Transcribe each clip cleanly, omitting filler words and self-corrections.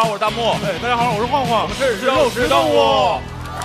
我是大木。 哎，大家好，我是晃晃， 我们是肉食动物。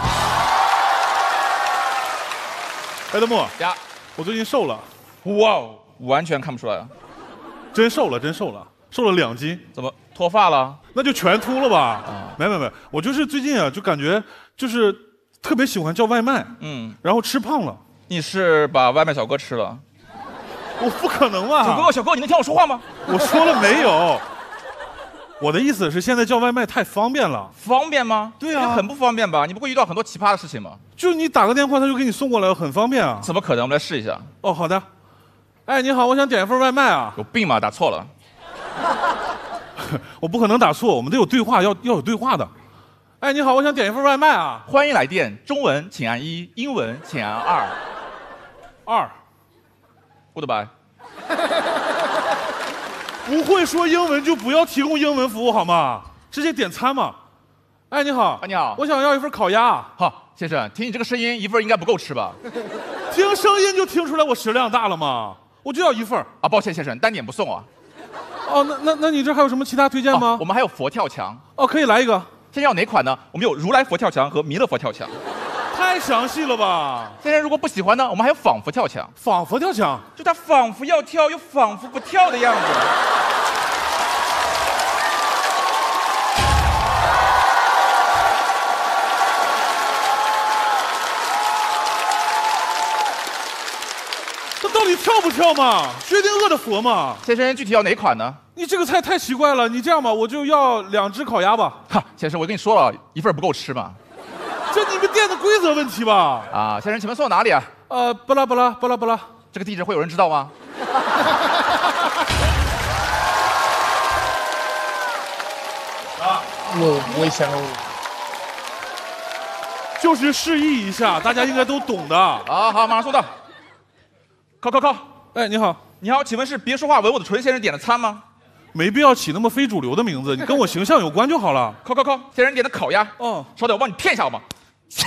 哎，大木呀， 我最近瘦了。 哇哦，完全看不出来啊！ 真瘦了，真瘦了，瘦了2斤。 怎么脱发了？ 那就全秃了吧？ 啊， 没，我就是最近啊，就感觉就是特别喜欢叫外卖，然后吃胖了。 你是把外卖小哥吃了？ 我不可能吧？ 小哥，你能听我说话吗？ 我说了没有？我的意思是，现在叫外卖太方便了。 方便吗？ 对啊， 很不方便吧？你不会遇到很多奇葩的事情吗？ 就你打个电话，他就给你送过来，很方便啊。 怎么可能？我们来试一下。 哦，好的。哎，你好，我想点一份外卖啊。 有病吗？打错了。 我不可能打错，我们得有对话，要有对话的。哎，你好，我想点一份外卖啊。 欢迎来电，中文请按1，英文请按2。Goodbye。 不会说英文就不要提供英文服务好吗？直接点餐嘛。哎，你好。 你好。 我想要一份烤鸭。 好，先生，听你这个声音，一份应该不够吃吧？ 听声音就听出来我食量大了嘛。我就要一份。 啊，抱歉，先生，单点不送啊。 哦，那你这还有什么其他推荐吗？ 我们还有佛跳墙。 哦，可以来一个。 先生要哪款呢？我们有如来佛跳墙和弥勒佛跳墙。 太详细了吧！ 先生如果不喜欢呢，我们还有仿佛跳墙。 仿佛跳墙， 就他仿佛要跳，又仿佛不跳的样子。 这到底跳不跳嘛？薛定谔的佛嘛？ 先生具体要哪款呢？ 你这个菜太奇怪了，你这样吧，我就要2只烤鸭吧。 哈，先生，我跟你说了，一份不够吃嘛。 这你们店的规则问题吧？ 啊，先生，请问送到哪里啊？ 巴拉巴拉。 这个地址会有人知道吗？ 我想， 就是示意一下，大家应该都懂的。 啊，好，马上送到。靠！ 哎，你好， 你好，请问是别说话吻我的唇先生点的餐吗？ 没必要起那么非主流的名字，你跟我形象有关就好了。 靠，先生点的烤鸭。 哦， 稍等，我帮你骗一下好吗？亲。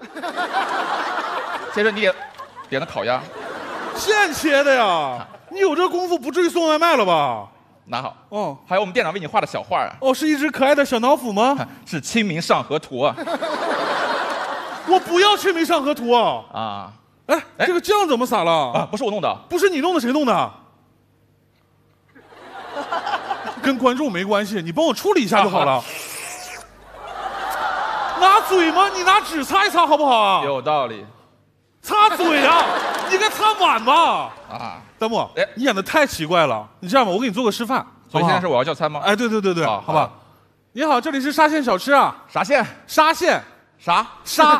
先生，你点的烤鸭， 现切的呀？你有这功夫不至于送外卖了吧？ 拿好。 哦， 还有我们店长为你画的小画啊。 哦，是一只可爱的小老虎吗？ 是《清明上河图》啊。 我不要《清明上河图》啊！ 啊。 哎，这个酱怎么撒了？ 啊，不是我弄的。 不是你弄的，谁弄的？跟观众没关系，你帮我处理一下就好了。拿嘴吗？你拿纸擦一擦好不好啊？ 有道理。 擦嘴啊！你应该擦碗吧？ 啊， 大木， 哎， 你演的太奇怪了。你这样吧，我给你做个示范。 所以现在是我要叫餐吗？ 哎，对，好吧。你好，这里是沙县小吃啊。 啥县？ 沙县。 啥？ 沙？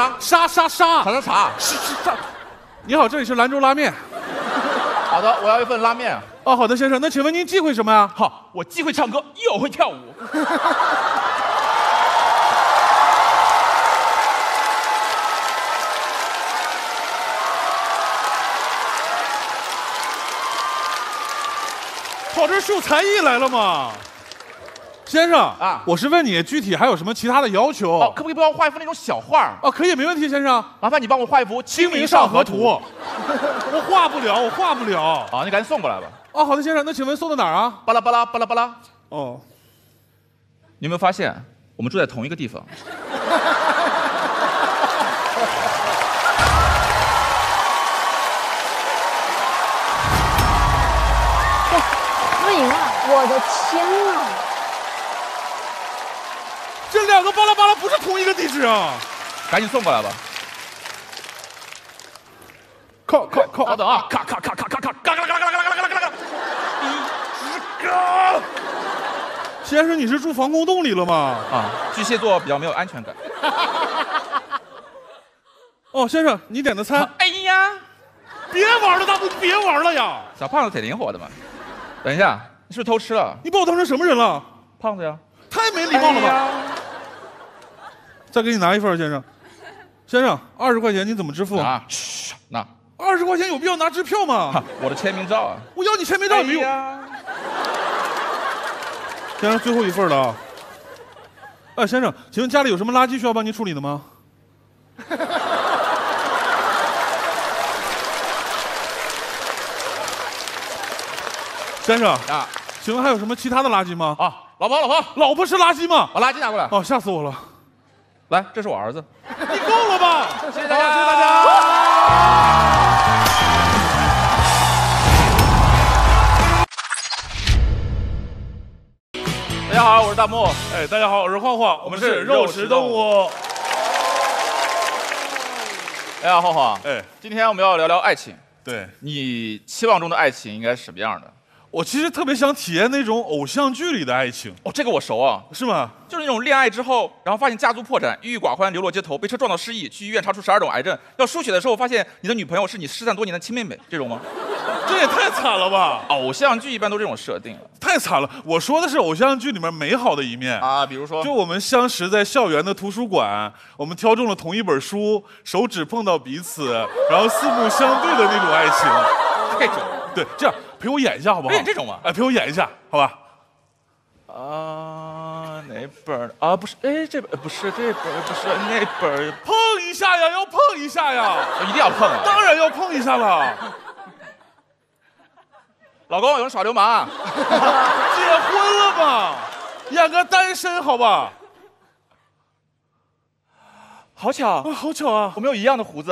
你好，这里是兰州拉面。 好的，我要一份拉面。 哦，好的，先生，那请问您忌讳什么呀？ 好，我既会唱歌又会跳舞。 跑这秀才艺来了吗？先生啊， 我是问你具体还有什么其他的要求？ 哦，可不可以帮我画一幅那种小画？ 哦，可以，没问题，先生。 麻烦你帮我画一幅《清明上上河图》。 河图。我画不了。 啊，你赶紧送过来吧。 哦，好的，先生，那请问送到哪儿啊？ 巴拉巴拉巴拉巴拉。 哦， 你有没有发现我们住在同一个地方？ 不行啊！我的天哪！ 这2个巴拉巴拉不是同一个地址啊！ 赶紧送过来吧。 靠！ 稍等啊！咔！ 先生，你是住防空洞里了吗？ 啊，巨蟹座比较没有安全感。 哦，先生，你点的餐。 哎呀， 别玩了，大木，别玩了呀！ 小胖子挺灵活的嘛。等一下，你是不是偷吃了？ 你把我当成什么人了？ 胖子呀。 太没礼貌了吧！再给你拿一份，先生。先生，20块钱你怎么支付？ 拿 20块钱有必要拿支票吗？ 我的签名照啊！ 我要你签名照也没用。先生，最后一份了啊！哎，先生，请问家里有什么垃圾需要帮您处理的吗？先生啊，请问还有什么其他的垃圾吗？ 啊， 老婆，老婆， 老婆是垃圾吗？ 把垃圾拿过来。 哦，吓死我了！ 来，这是我儿子。 你够了吧？ 谢谢大家， 谢谢大家。 大家好，我是大木。 哎，大家好，我是晃晃，我们是肉食动物。 哎呀，晃晃， 哎， 今天我们要聊聊爱情。 对， 你期望中的爱情应该是什么样的？ 我其实特别想体验那种偶像剧里的爱情。 哦，这个我熟啊， 是吗？ 就是那种恋爱之后，然后发现家族破产，郁郁寡欢，流落街头，被车撞到失忆，去医院查出12种癌症，要输血的时候发现你的女朋友是你失散多年的亲妹妹，这种吗？ 这也太惨了吧！ 偶像剧一般都这种设定了。 太惨了！我说的是偶像剧里面美好的一面啊，比如说， 就我们相识在校园的图书馆，我们挑中了同一本书，手指碰到彼此，然后四目相对的那种爱情。 这种， 对，这样陪我演一下好不好？ 演这种吗？ 哎，陪我演一下，好吧？ 啊，哪本啊？不是，哎，这本不是这本，不是那本。 碰一下呀，要碰一下呀！ 一定要碰啊！ 当然要碰一下了。 老公，有人耍流氓啊！ 结婚了吧？演个单身好吧？ 好巧， 啊，好巧啊！ 我们有一样的胡子。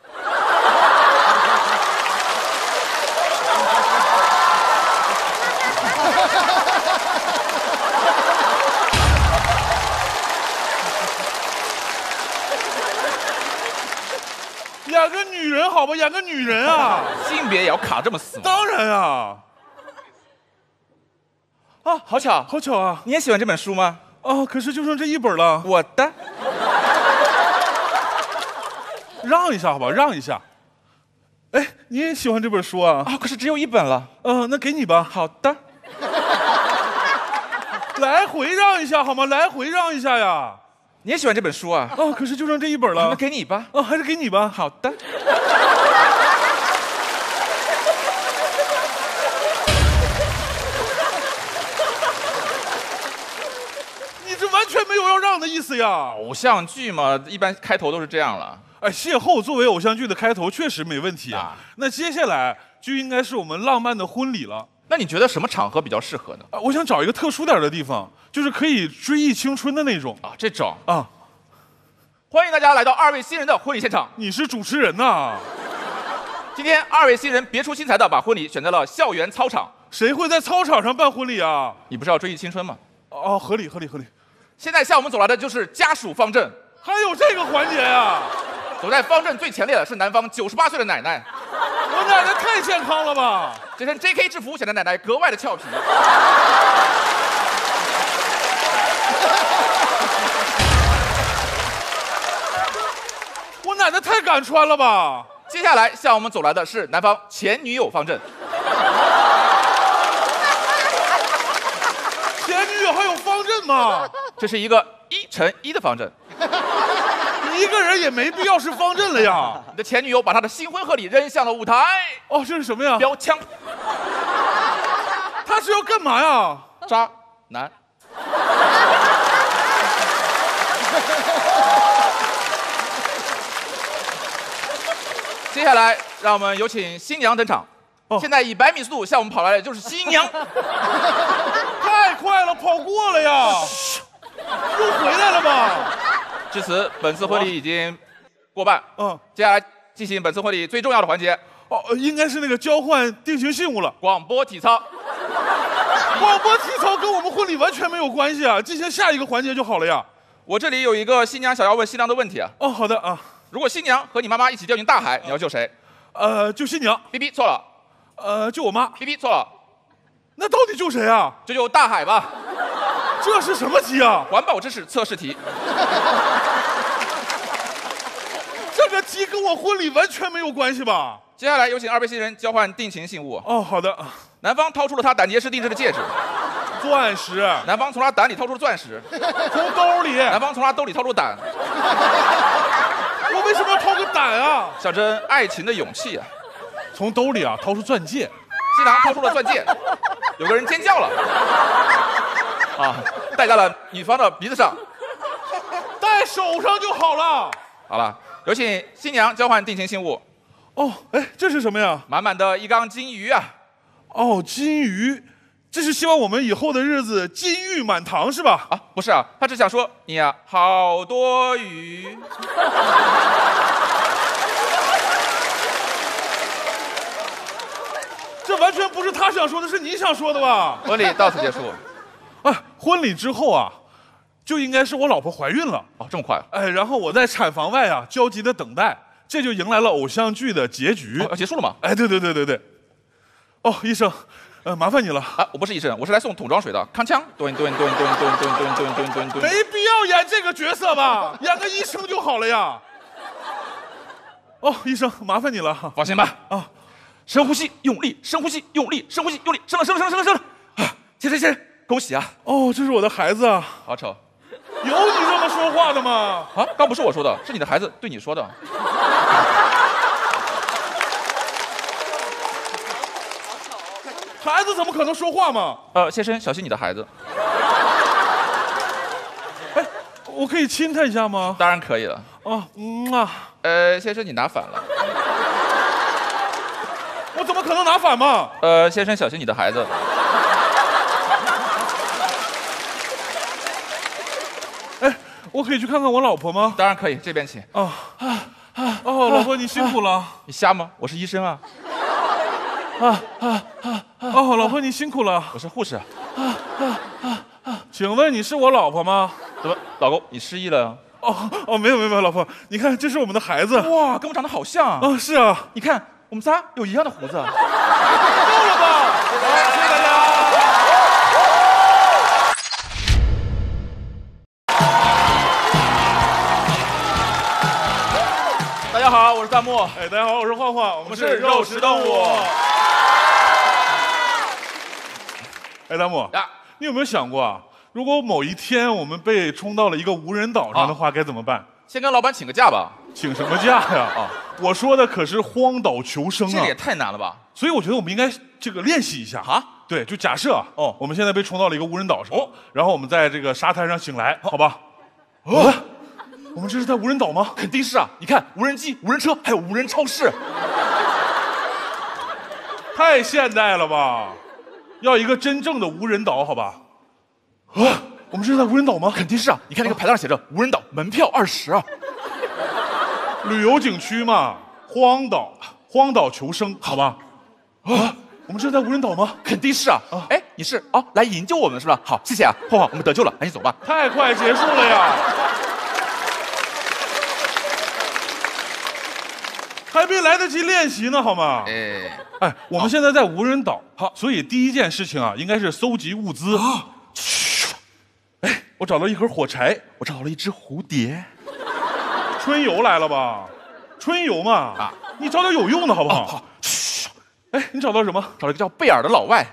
演个女人好吧？演个女人啊！ 性别也要卡这么死吗？ 当然啊！ 啊，好巧， 好巧啊！ 你也喜欢这本书吗？ 哦，可是就剩这一本了。 我的。 让一下好吧，让一下。哎，你也喜欢这本书啊？ 啊，可是只有一本了。 那给你吧。 好的。 来回让一下好吗？来回让一下呀。 你也喜欢这本书啊？ 哦，可是就剩这一本了。 那给你吧。 哦，还是给你吧。 好的。 你这完全没有要让的意思呀！ 偶像剧嘛，一般开头都是这样了。 哎，邂逅作为偶像剧的开头确实没问题啊。那接下来就应该是我们浪漫的婚礼了。 那你觉得什么场合比较适合呢？ 我想找一个特殊点的地方，就是可以追忆青春的那种啊，这种啊。 欢迎大家来到2位新人的婚礼现场。 你是主持人呐？ 今天2位新人别出心裁的把婚礼选在了校园操场。 谁会在操场上办婚礼啊？ 你不是要追忆青春吗？ 哦，合理合理合理。 现在向我们走来的就是家属方阵。 还有这个环节啊？ 走在方阵最前列的是男方98岁的奶奶。 我奶奶太健康了吧？ 这身 JK 制服显得奶奶格外的俏皮。 我奶奶太敢穿了吧？ 接下来向我们走来的是男方前女友方阵。 前女友还有方阵吗？ 这是一个1×1的方阵。 一个人也没必要是方阵了呀。 你的前女友把她的新婚贺礼扔向了舞台。 哦，这是什么呀？ 标枪。 他是要干嘛呀？ 渣男。接下来，让我们有请新娘登场。现在以100米速度向我们跑来的就是新娘。 太快了，跑过了呀！又回来了吧？ 至此，本次婚礼已经过半。接下来进行本次婚礼最重要的环节。 哦，应该是那个交换定情信物了。 广播体操。 广播体操跟我们婚礼完全没有关系啊，进行下一个环节就好了呀。 我这里有一个新娘想要问新郎的问题啊。 哦，好的啊。 如果新娘和你妈妈一起掉进大海，你要救谁？ 救新娘。 B B 错了。 救我妈。 B B 错了。 那到底救谁啊？ 就救大海吧。 这是什么题啊？ 环保知识测试题。 这个题跟我婚礼完全没有关系吧？ 接下来有请2位新人交换定情信物。 哦，好的。 男方掏出了他胆结石定制的戒指。 钻石。 男方从他胆里掏出了钻石。 从兜里。 男方从他兜里掏出胆。 我为什么要掏个胆啊？ 象征爱情的勇气啊。 从兜里啊掏出钻戒。 新郎掏出了钻戒，有个人尖叫了。啊，戴在了女方的鼻子上。 戴手上就好了。 好了，有请新娘交换定情信物。 哦，哎，这是什么呀？ 满满的一缸金鱼啊！ 哦，金鱼， 这是希望我们以后的日子金玉满堂是吧？ 啊，不是啊，他只想说你呀、好多余。 这完全不是他想说的，是你想说的吧？ 婚礼到此结束。 啊，婚礼之后啊，就应该是我老婆怀孕了。 哦，这么快？ 哎，然后我在产房外啊焦急的等待，这就迎来了偶像剧的结局。 哦，要结束了吗？ 哎，对。哦，医生，麻烦你了。 啊，我不是医生，我是来送桶装水的。康枪，蹲，没必要演这个角色吧，演个医生就好了呀。哦，医生，麻烦你了。 放心吧。 啊， 深呼吸，用力，深呼吸，用力，深呼吸，用力，生了。啊，切，恭喜啊！ 哦，这是我的孩子啊。 好丑。 有你这么说话的吗？ 啊，刚不是我说的，是你的孩子对你说的。 孩子怎么可能说话嘛？ 先生，小心你的孩子。 哎，我可以亲他一下吗？ 当然可以了。 啊， 先生你拿反了。 我怎么可能拿反嘛？ 先生小心你的孩子。 哎，我可以去看看我老婆吗？ 当然可以，这边请。 哦，老婆你辛苦了。 你瞎吗？我是医生啊。 哦，老婆你辛苦了。 我是护士。 请问你是我老婆吗？ 怎么，老公你失忆了？ 哦，没有，老婆，你看这是我们的孩子。 哇，跟我长得好像啊。 啊，是啊， 你看我们仨有一样的胡子。够了吧？ 好，谢谢大家。 大家好，我是弹幕。 哎，大家好，我是晃晃，我们是肉食动物。 哎，弹幕呀， 你有没有想过啊，如果某一天我们被冲到了一个无人岛上的话，该怎么办？ 先跟老板请个假吧。 请什么假呀？啊，我说的可是荒岛求生啊， 这个也太难了吧？ 所以我觉得我们应该这个练习一下啊。 对，就假设哦， 我们现在被冲到了一个无人岛上， 哦， 然后我们在这个沙滩上醒来，好吧？我们这是在无人岛吗？ 肯定是啊！你看，无人机、无人车，还有无人超市， 太现代了吧！要一个真正的无人岛，好吧？我们这是在无人岛吗？ 肯定是啊！你看那个牌子上写着“无人岛，门票20”啊！ 旅游景区嘛，荒岛求生，好吧？我们这是在无人岛吗？ 肯定是啊！哎，你是来营救我们是吧？好，谢谢啊，晃晃，我们得救了，赶紧走吧。 太快结束了呀！还没来得及练习呢，好吗？哎，我们现在在无人岛，好，所以第一件事情啊，应该是搜集物资。哎，我找到一盒火柴， 我找到了一只蝴蝶。 春游来了吧？春游嘛，你找点有用的好不好？ 好。 哎，你找到什么？ 找了一个叫贝尔的老外。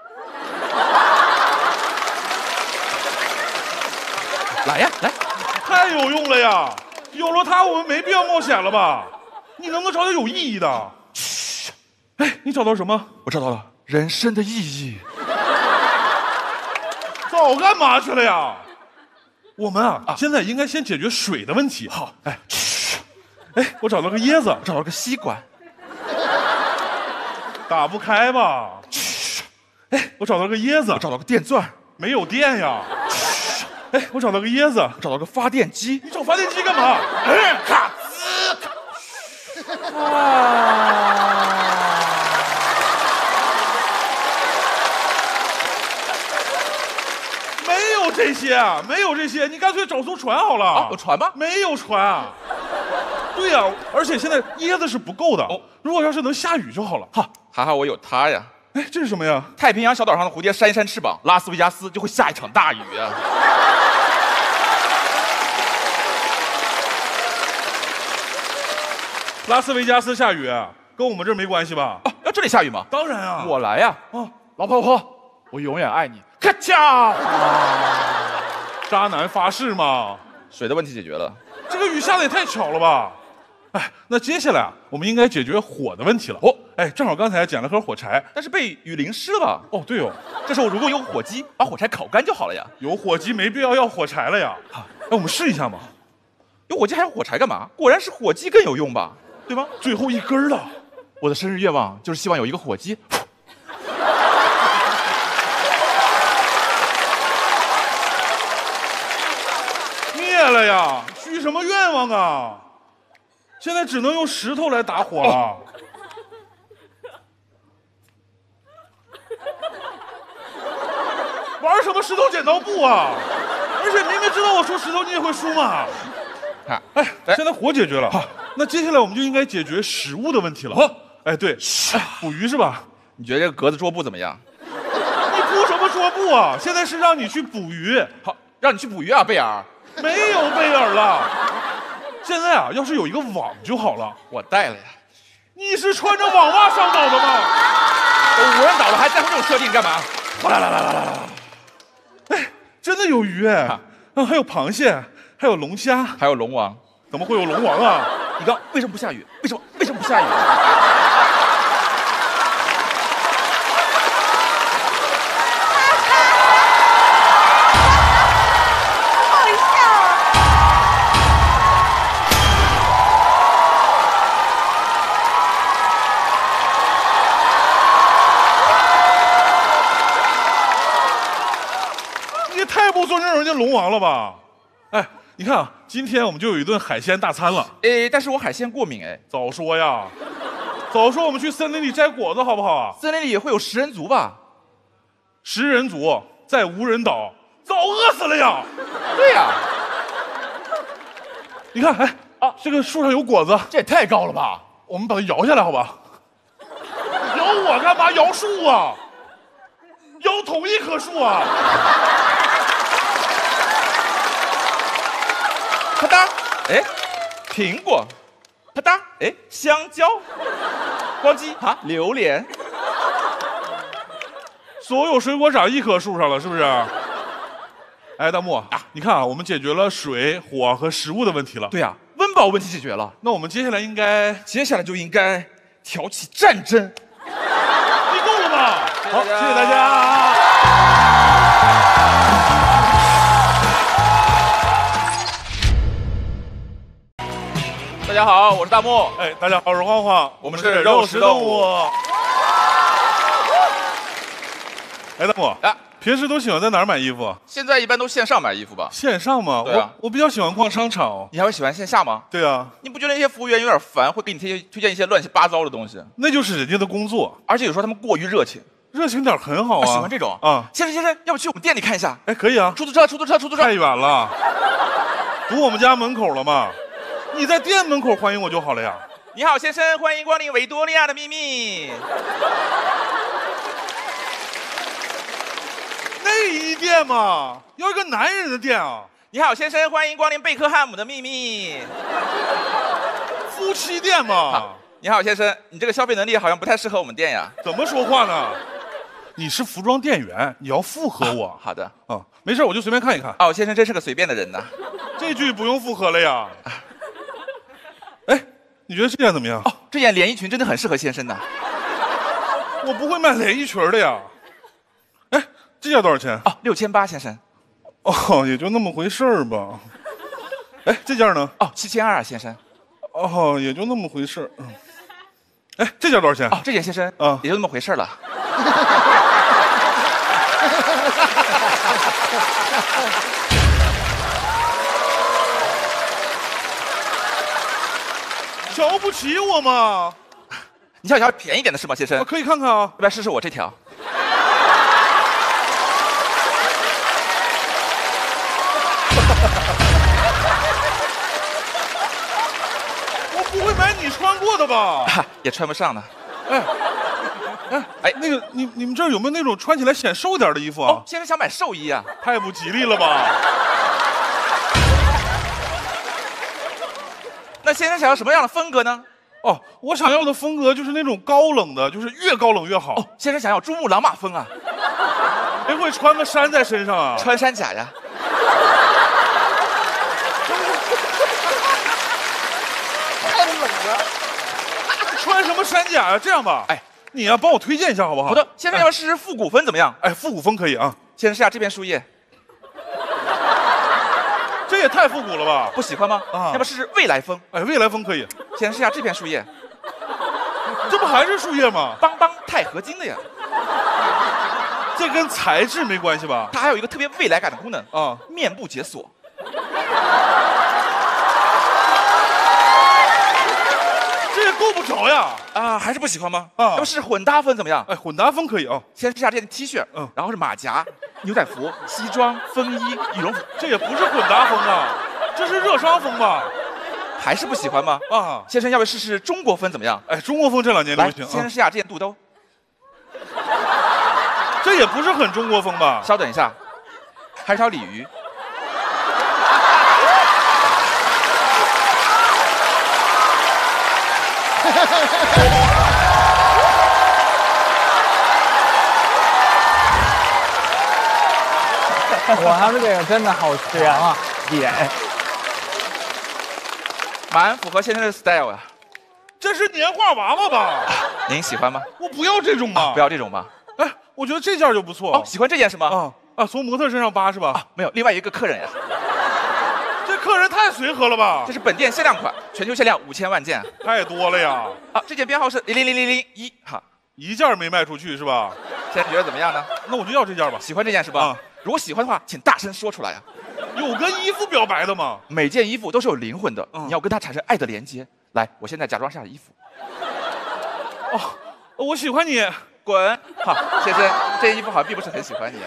来呀，来！ 太有用了呀！有了它，我们没必要冒险了吧？你能不能找点有意义的？嘘！哎，你找到什么？ 我找到了人生的意义。 早干嘛去了呀？我们现在应该先解决水的问题。 好， 哎，嘘！哎，我找到个椰子， 我找到个吸管。 打不开吧？嘘！哎，我找到个椰子， 我找到个电钻， 没有电呀。嘘！哎，我找到个椰子， 我找到个发电机。 你找发电机干嘛？ 咔滋！ 没有这些啊，没有这些，你干脆找艘船好了。 有船吗？ 没有船啊。对呀，而且现在椰子是不够的。如果要是能下雨就好了。 哈，还好我有它呀。 哎，这是什么呀？ 太平洋小岛上的蝴蝶扇一扇翅膀，拉斯维加斯就会下一场大雨啊。 拉斯维加斯下雨，跟我们这儿没关系吧？ 要这里下雨吗？ 当然啊。 我来呀！老婆，我永远爱你。咔嚓！ 渣男发誓嘛。 水的问题解决了。 这个雨下的也太巧了吧！哎，那接下来我们应该解决火的问题了。哎，正好刚才捡了盒火柴， 但是被雨淋湿了吧？ 对哦。 这时候如果有火机，把火柴烤干就好了呀。 有火机没必要火柴了呀。哎，我们试一下嘛。 有火机还要火柴干嘛？果然是火机更有用吧？对吗？ 最后一根了。 我的生日愿望就是希望有一个火机。 了呀！许什么愿望啊？现在只能用石头来打火了。玩什么石头剪刀布啊？而且明明知道我说石头，你也会输嘛？哎，现在火解决了，那接下来我们就应该解决食物的问题了。哎，对，捕鱼是吧？ 你觉得这个格子桌布怎么样？ 你铺什么桌布啊？现在是让你去捕鱼。 好，让你去捕鱼啊，贝尔。 没有贝尔了。现在啊，要是有一个网就好了。 我带了呀。 你是穿着网袜上岛的吗？ 无人岛了还在乎这种设定干嘛？ 来。哎，真的有鱼哎，还有螃蟹，还有龙虾， 还有龙王。 怎么会有龙王啊？ 你刚为什么不下雨？为什么不下雨？ 太不尊重人家龙王了吧？哎，你看啊，今天我们就有一顿海鲜大餐了。 但是我海鲜过敏哎。 早说呀！早说我们去森林里摘果子好不好啊？ 森林里会有食人族吧 ？10人族在无人岛，早饿死了呀！ 对呀。 你看，哎，这个树上有果子， 这也太高了吧？ 我们把它摇下来好吧？摇我干嘛？摇树啊！摇同一棵树啊！ 啪嗒，哎，苹果，啪嗒，哎，香蕉，咣叽啊，榴莲， 所有水果长一棵树上了，是不是？哎，大木啊，你看啊，我们解决了水、火和食物的问题了。 对呀，温饱问题解决了。 那我们接下来就应该挑起战争。 你够了吧？好，谢谢大家。 大家好，我是大木。 哎，大家好，我是晃晃， 我们是肉食动物。 哎，大木啊，平时都喜欢在哪儿买衣服？ 现在一般都线上买衣服吧。 线上吗？ 对啊， 我比较喜欢逛商场。 你还会喜欢线下吗？ 对啊。 你不觉得那些服务员有点烦，会给你推荐一些乱七八糟的东西？ 那就是人家的工作， 而且有时候他们过于热情。 热情点很好啊。 喜欢这种啊。 先生，要不去我们店里看一下？ 哎，可以啊。 出租车。 太远了，堵我们家门口了嘛。你在店门口欢迎我就好了呀。 你好，先生，欢迎光临维多利亚的秘密。 内衣店嘛，要一个男人的店啊。 你好，先生，欢迎光临贝克汉姆的秘密。 夫妻店嘛。 你好，先生，你这个消费能力好像不太适合我们店呀。 怎么说话呢？你是服装店员，你要附和我。 好的。 没事，我就随便看一看。 哦，先生真是个随便的人呐。 这句不用附和了呀。哎，你觉得这件怎么样？ 哦，这件连衣裙真的很适合先生的。 我不会卖连衣裙的呀。哎，这件多少钱？ 哦，6800，先生。 哦，也就那么回事儿吧。哎，这件呢？ 哦，7200，先生。 哦，也就那么回事儿。哎，这件多少钱？ 哦，这件先生，也就那么回事了。 瞧不起我吗？ 你想要便宜点的是吗，先生？ 可以看看啊， 要不然试试我这条。 我不会买你穿过的吧？ 也穿不上呢。 哎，那个你们这儿有没有那种穿起来显瘦点的衣服啊？ 哦，先生想买寿衣啊？ 太不吉利了吧？ 那先生想要什么样的风格呢？ 哦，我想要的风格就是那种高冷的，就是越高冷越好。 哦，先生想要珠穆朗玛峰啊？ 谁会穿个衫在身上啊？ 穿山甲呀。 太冷了。 穿什么山甲呀？这样吧，哎，你呀帮我推荐一下好不好？ 好的，先生要试试复古风怎么样？ 哎，复古风可以啊。 先生试下这片树叶。 这也太复古了吧？ 不喜欢吗？要不试试未来风？ 哎，未来风可以。 先试下这片树叶。 这不还是树叶吗？ 邦邦钛合金的呀。 这跟材质没关系吧？ 它还有一个特别未来感的功能啊， 面部解锁。 够不着呀。 啊，还是不喜欢吗？ 啊， 要不是混搭风怎么样？ 哎，混搭风可以啊。 先试下这件 T 恤，然后是马甲、牛仔服、西装、风衣、羽绒服， 这也不是混搭风啊，这是热伤风吧？ 还是不喜欢吗？ 啊， 先生，要不试试中国风怎么样？ 哎，中国风这2年流行。 先生试下这件肚兜， 这也不是很中国风吧？ 稍等一下，还是条鲤鱼。 我他们这个真的好甜啊，点。 蛮符合先生的 style 呀。 这是年画娃娃吧？ 您喜欢吗？ 我不要这种吧。 不要这种吧。 哎，我觉得这件就不错。 哦，喜欢这件是吗？ 从模特身上扒是吧？ 啊，没有，另外一个客人呀。 这客人太随和了吧？ 这是本店限量款，全球限量5000万件。 太多了呀！ 啊，这件编号是00001，哈， 一件没卖出去是吧？ 先生觉得怎么样呢？ 那我就要这件吧。 喜欢这件是吧？如果喜欢的话，请大声说出来呀。 有跟衣服表白的吗？ 每件衣服都是有灵魂的，你要跟它产生爱的连接。来，我现在假装下衣服。 哦，我喜欢你。 滚！好，先生，这件衣服好像并不是很喜欢你。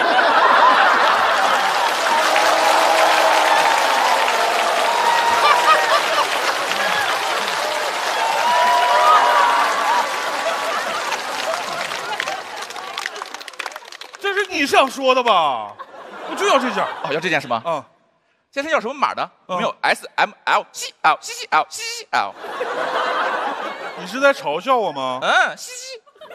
这是你想说的吧？我就要这件。 哦，要这件是吗？ 嗯。 先生要什么码的？我们有 S、M、L、C、L、C、C、L、C、C、L。 你是在嘲笑我吗？ C、C。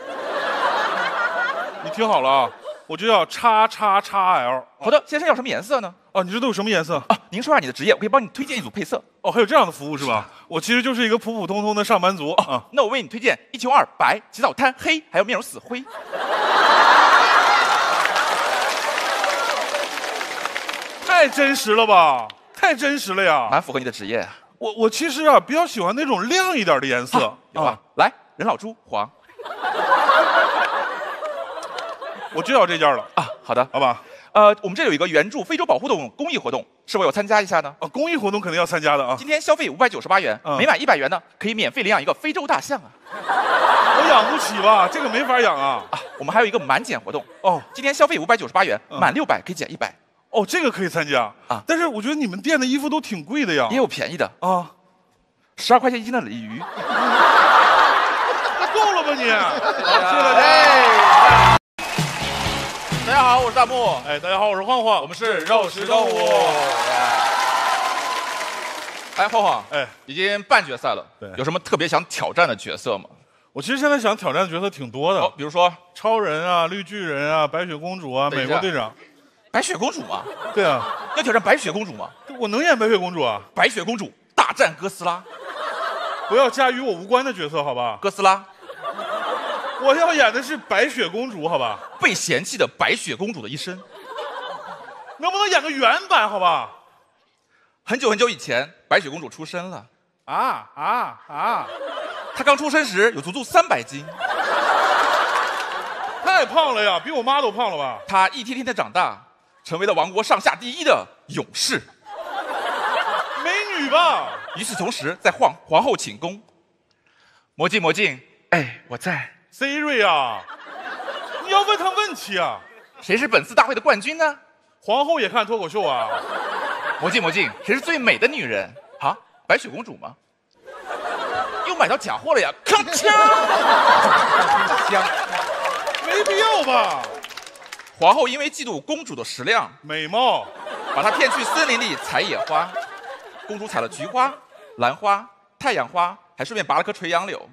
你听好了啊，我就要XXXL。 好的，先生要什么颜色呢？ 哦，你这都有什么颜色啊？您说下你的职业，我可以帮你推荐一组配色。 哦，还有这样的服务是吧？我其实就是一个普普通通的上班族啊。 那我为你推荐192白、起早贪黑，还有面容死灰。 太真实了吧！太真实了呀！ 蛮符合你的职业。 我其实啊比较喜欢那种亮一点的颜色。 有吧？来，人老珠黄。 我就要这件了啊！好的， 好吧。 我们这有一个援助非洲保护动物公益活动，是否有参加一下呢？ 公益活动肯定要参加的啊！ 今天消费598元，每满100元呢，可以免费领养一个非洲大象啊！ 我养不起吧？这个没法养啊！ 我们还有一个满减活动哦， 今天消费598元，满600可以减100。 哦，这个可以参加啊！但是我觉得你们店的衣服都挺贵的呀。 也有便宜的啊 ，12块钱1斤的鲤鱼。 够了吧你？谢了哎。大家好，我是大木。 哎，大家好，我是晃晃， 我们是肉食动物。哎，晃晃， 哎， 已经半决赛了， 对， 有什么特别想挑战的角色吗？ 我其实现在想挑战的角色挺多的， 比如说超人啊、绿巨人啊、白雪公主啊、美国队长。 白雪公主吗？ 对啊， 要挑战白雪公主吗？ 我能演白雪公主啊！ 白雪公主大战哥斯拉， 不要加与我无关的角色，好吧？ 哥斯拉， 我要演的是白雪公主，好吧？ 被嫌弃的白雪公主的一生， 能不能演个原版，好吧？ 很久很久以前，白雪公主出生了。她刚出生时有足足300斤。 太胖了呀，比我妈都胖了吧？ 她一天天的长大，成为了王国上下第一的勇士， 美女吧？ 与此同时，在皇后寝宫，魔镜魔镜，哎，我在。 Siri 啊，你要问他问题啊？ 谁是本次大会的冠军呢？ 皇后也看脱口秀啊？ 魔镜魔镜，谁是最美的女人？啊，白雪公主吗？又买到假货了呀！铿锵， 没必要吧？ 皇后因为嫉妒公主的食量、 美貌， 把她骗去森林里采野花。公主采了菊花、兰花、太阳花，还顺便拔了棵垂杨柳。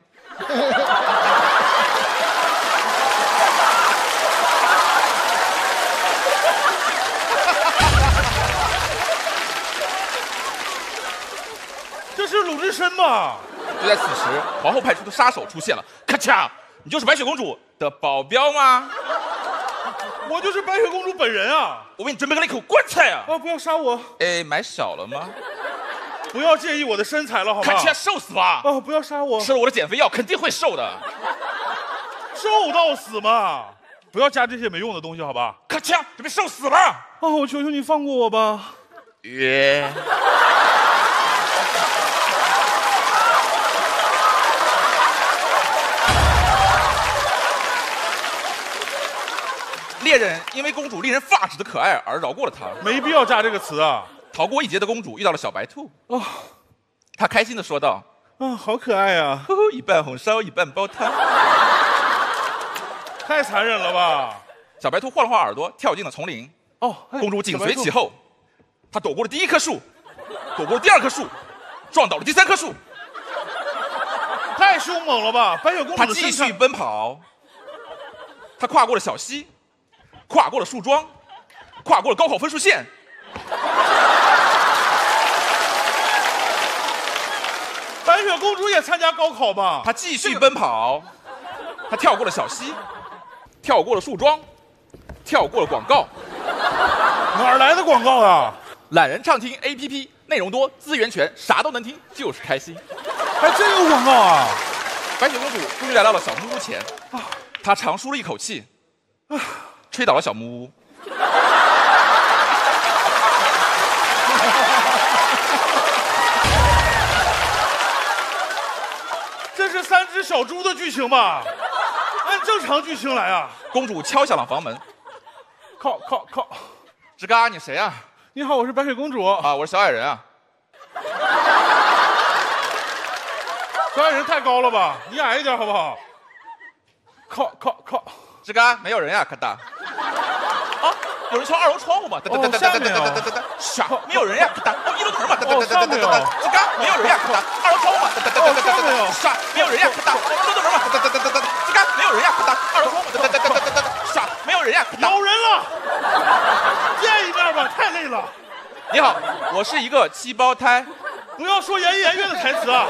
这是鲁智深吧？ 就在此时，皇后派出的杀手出现了，咔嚓！你就是白雪公主的保镖吗？ 我就是白雪公主本人啊！ 我为你准备了一口棺材啊！ 不要杀我！ 哎，买少了吗？ 不要介意我的身材了，好吧？ 看起来瘦死吧！ 不要杀我！ 吃了我的减肥药肯定会瘦的。 瘦到死嘛！不要加这些没用的东西，好吧？ 咔嚓，准备瘦死了！ 我求求你放过我吧！ 猎人因为公主令人发指的可爱而饶过了她。 没必要加这个词啊。 逃过一劫的公主遇到了小白兔，哦，她开心地说道：“ 啊，好可爱呀！ 呵呵，一半红烧，一半煲汤。” 太残忍了吧！ 小白兔晃了晃耳朵，跳进了丛林。 哦， 公主紧随其后，她躲过了第一棵树，躲过了第二棵树，撞倒了第三棵树。 太凶猛了吧！白雪公主她继续奔跑，她跨过了小溪，跨过了树桩，跨过了高考分数线。 白雪公主也参加高考吧？ 她继续奔跑，她跳过了小溪，跳过了树桩，跳过了广告。 哪儿来的广告啊？ 懒人畅听 APP， 内容多，资源全，啥都能听，就是开心。 还真有广告啊！ 白雪公主终于来到了小木屋前，她长舒了一口气，吹倒了小木屋。 这是3只小猪的剧情吧？按正常剧情来啊！ 公主敲响了房门， 靠！ 吱嘎，你谁啊？ 你好，我是白雪公主啊，我是小矮人啊。 小矮人太高了吧？你矮一点好不好？靠！ 吱嘎，没有人呀，咔哒。啊，有人敲2楼窗户吗？ 下面啊。 啥？没有人呀，咔哒。哦，1楼门嘛。 上面啊。 吱嘎，没有人呀，咔哒。2楼窗户嘛。 下面啊。 啥？没有人呀，咔哒。1楼门嘛。吱嘎，没有人呀，咔哒。2楼窗户嘛。啥？没有人呀，咔哒。 有人了。见一面吧，太累了。 你好，我是一个7胞胎。 不要说言言月的台词啊！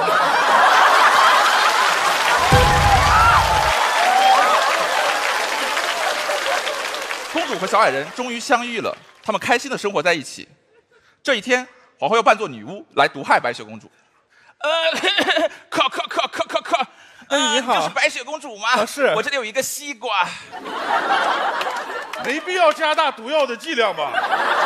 公主和小矮人终于相遇了，他们开心的生活在一起。这一天，皇后要扮作女巫来毒害白雪公主。可， 你好， 就是白雪公主吗？ 是。 我这里有一个西瓜。 没必要加大毒药的剂量吧？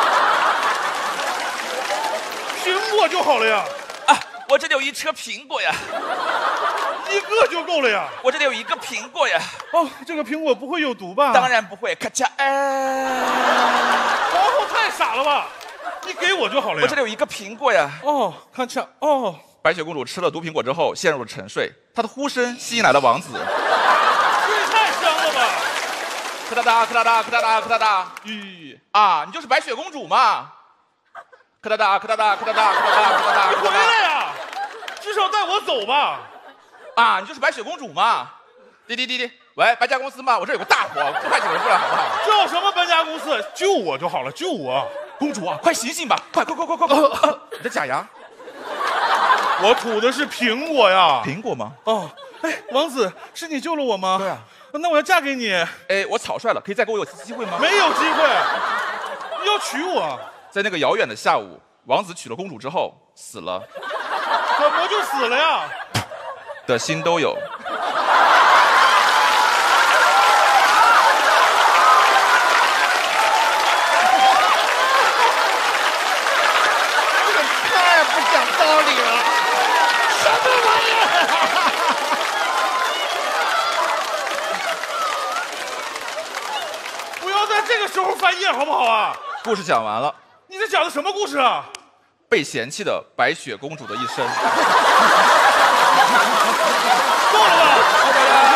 苹果就好了呀。 啊，我这里有一车苹果呀。 一个就够了呀。 我这里有一个苹果呀。 哦，这个苹果不会有毒吧？ 当然不会。咔嚓， 皇后太傻了吧？你给我就好了呀。 我这里有一个苹果呀。 哦，咔嚓，哦。 白雪公主吃了毒苹果之后陷入了沉睡，她的呼声吸引来了王子。 这太香了吧！ 咔哒哒，咔哒哒，咔哒哒，咔哒哒。 咦啊，你就是白雪公主嘛？咔哒哒，咔哒哒，咔哒哒，咔哒哒，咔哒哒。 你回来呀！至少带我走吧。 啊，你就是白雪公主嘛？滴，喂，搬家公司吗？我这有个大活，派几个人过来好不好？ 叫什么搬家公司？救我就好了，救我！ 公主啊，快醒醒吧！快！你的假牙。 我吐的是苹果呀。 苹果吗？ 哦，哎，王子，是你救了我吗？ 对啊。 那我要嫁给你。 哎，我草率了，可以再给我一次机会吗？ 没有机会，你要娶我。 在那个遥远的下午，王子娶了公主之后死了。 怎么就死了呀？ 的心都有。 太不讲道理了，什么玩意儿？ 不要在这个时候翻页好不好啊？ 故事讲完了。 你这讲的什么故事啊？ 被嫌弃的白雪公主的一生。 够了吧？